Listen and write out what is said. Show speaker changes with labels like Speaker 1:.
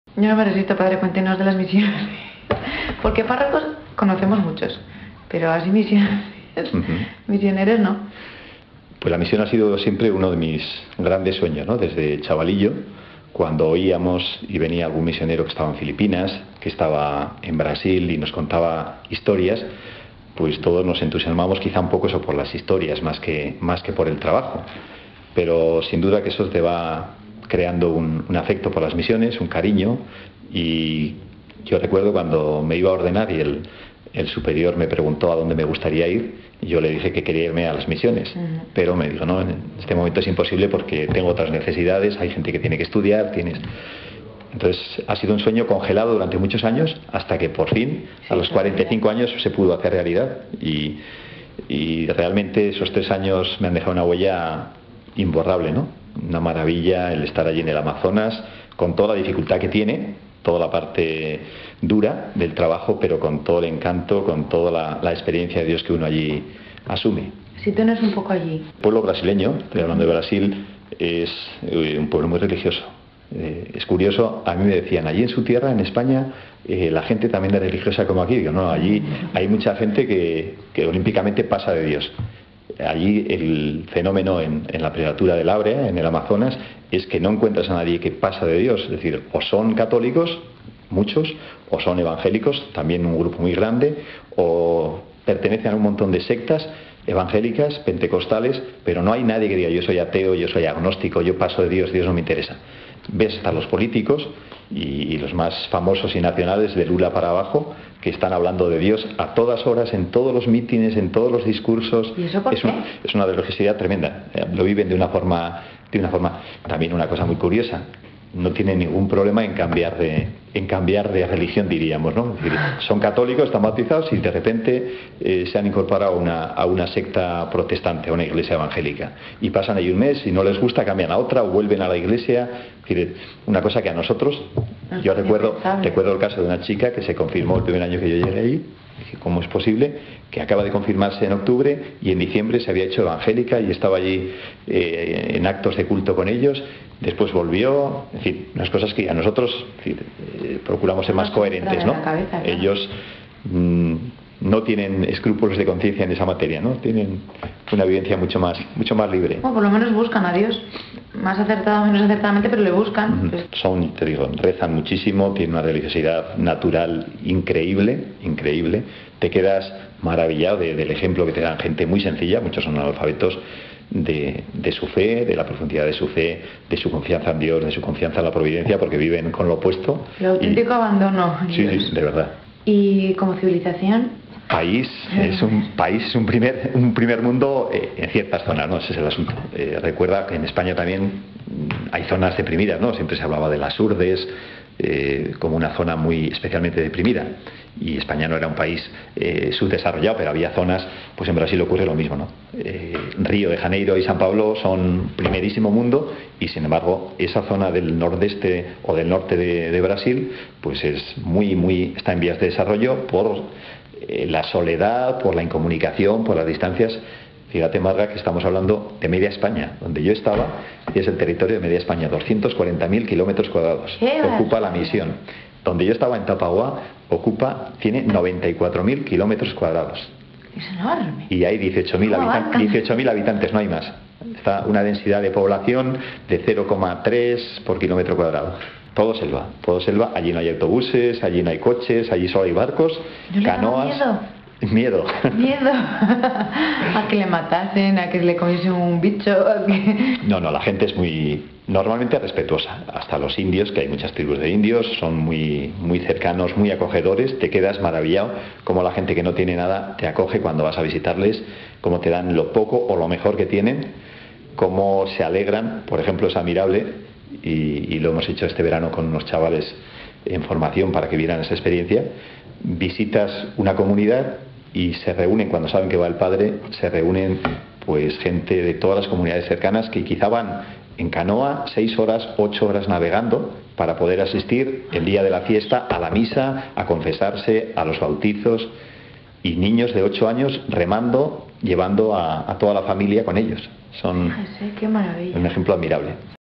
Speaker 1: Yo no me resisto, padre, cuéntenos de las misiones. Porque párrocos conocemos muchos, pero así misiones, misioneros no.
Speaker 2: Pues la misión ha sido siempre uno de mis grandes sueños, ¿no? Desde chavalillo, cuando oíamos y venía algún misionero que estaba en Filipinas, que estaba en Brasil y nos contaba historias, pues todos nos entusiasmamos quizá un poco eso por las historias, más que por el trabajo. Pero sin duda que eso te va creando un afecto por las misiones, un cariño. Y yo recuerdo cuando me iba a ordenar y el superior me preguntó a dónde me gustaría ir, y yo le dije que quería irme a las misiones, pero me dijo, no, en este momento es imposible porque tengo otras necesidades, hay gente que tiene que estudiar, Entonces ha sido un sueño congelado durante muchos años, hasta que por fin, a los 45 años, se pudo hacer realidad. Y realmente esos 3 años me han dejado una huella imborrable, ¿no? Una maravilla el estar allí en el Amazonas, con toda la dificultad que tiene, toda la parte dura del trabajo, pero con todo el encanto, con toda la experiencia de Dios que uno allí asume.
Speaker 1: Sitúanos un poco allí.
Speaker 2: El pueblo brasileño, estoy hablando de Brasil, es un pueblo muy religioso. Es curioso, a mí me decían, allí en su tierra, en España, la gente también es religiosa como aquí. Digo, no, allí hay mucha gente que olímpicamente pasa de Dios. Allí el fenómeno en la prelatura del Áurea, en el Amazonas, es que no encuentras a nadie que pasa de Dios. Es decir, o son católicos, muchos, o son evangélicos, también un grupo muy grande, o pertenecen a un montón de sectas evangélicas, pentecostales, pero no hay nadie que diga yo soy ateo, yo soy agnóstico, yo paso de Dios, Dios no me interesa. Ves hasta los políticos y los más famosos y nacionales, de Lula para abajo, que están hablando de Dios a todas horas, en todos los mítines, en todos los discursos.
Speaker 1: ¿Y eso por qué?
Speaker 2: Es una religiosidad tremenda. Lo viven de una forma también una cosa muy curiosa. No tienen ningún problema en cambiar de religión, diríamos, ¿no? Es decir, son católicos, están bautizados y de repente se han incorporado a una secta protestante, a una iglesia evangélica. Y pasan ahí un mes y no les gusta, cambian a otra o vuelven a la iglesia. Es decir, una cosa que a nosotros, yo recuerdo el caso de una chica que se confirmó el primer año que yo llegué ahí. Dije, ¿cómo es posible? Que acaba de confirmarse en octubre y en diciembre se había hecho evangélica y estaba allí en actos de culto con ellos. Después volvió, en fin, unas cosas que a nosotros procuramos ser más coherentes, ¿no? Ellos no tienen escrúpulos de conciencia en esa materia, ¿no? Tienen una vivencia mucho más libre.
Speaker 1: Bueno, por lo menos buscan a Dios, más acertado o menos acertadamente, pero le buscan.
Speaker 2: Son, te digo, rezan muchísimo, tienen una religiosidad natural increíble. Te quedas maravillado del ejemplo que te dan gente muy sencilla, muchos son analfabetos, de su fe, de la profundidad de su fe, de su confianza en Dios, de su confianza en la providencia, porque viven con lo opuesto.
Speaker 1: El auténtico abandono.
Speaker 2: Sí, de verdad.
Speaker 1: ¿Y como civilización?
Speaker 2: Es un primer mundo en ciertas zonas, ¿no? Ese es el asunto. Recuerda que en España también hay zonas deprimidas, ¿no? Siempre se hablaba de las Urdes como una zona muy especialmente deprimida. Y España no era un país subdesarrollado, pero había zonas, pues en Brasil ocurre lo mismo, ¿no? Río de Janeiro y San Pablo son primerísimo mundo y sin embargo esa zona del nordeste o del norte de Brasil pues es está en vías de desarrollo por la soledad, por la incomunicación, por las distancias. Fíjate, Marga, que estamos hablando de media España. Donde yo estaba, y es el territorio de media España, 240.000 kilómetros cuadrados. Ocupa la misión. Donde yo estaba, en Tapaguá, tiene 94.000 kilómetros cuadrados.
Speaker 1: Es enorme.
Speaker 2: Y hay 18.000 habitantes, no hay más. Está una densidad de población de 0,3 por kilómetro cuadrado. Todo selva. Allí no hay autobuses, allí no hay coches, allí solo hay barcos, canoas. Miedo. A
Speaker 1: que le matasen, a que le comiesen un bicho.
Speaker 2: No, la gente es normalmente respetuosa. Hasta los indios, que hay muchas tribus de indios, son muy cercanos, muy acogedores. Te quedas maravillado como la gente que no tiene nada te acoge cuando vas a visitarles, cómo te dan lo poco o lo mejor que tienen, cómo se alegran. Por ejemplo, es admirable y lo hemos hecho este verano con unos chavales en formación para que vieran esa experiencia. Visitas una comunidad y se reúnen, cuando saben que va el padre, se reúnen pues gente de todas las comunidades cercanas que quizá van en canoa 6 horas, 8 horas navegando para poder asistir el día de la fiesta a la misa, a confesarse, a los bautizos, y niños de 8 años remando, llevando a toda la familia con ellos. Son
Speaker 1: qué maravilla.
Speaker 2: Un ejemplo admirable.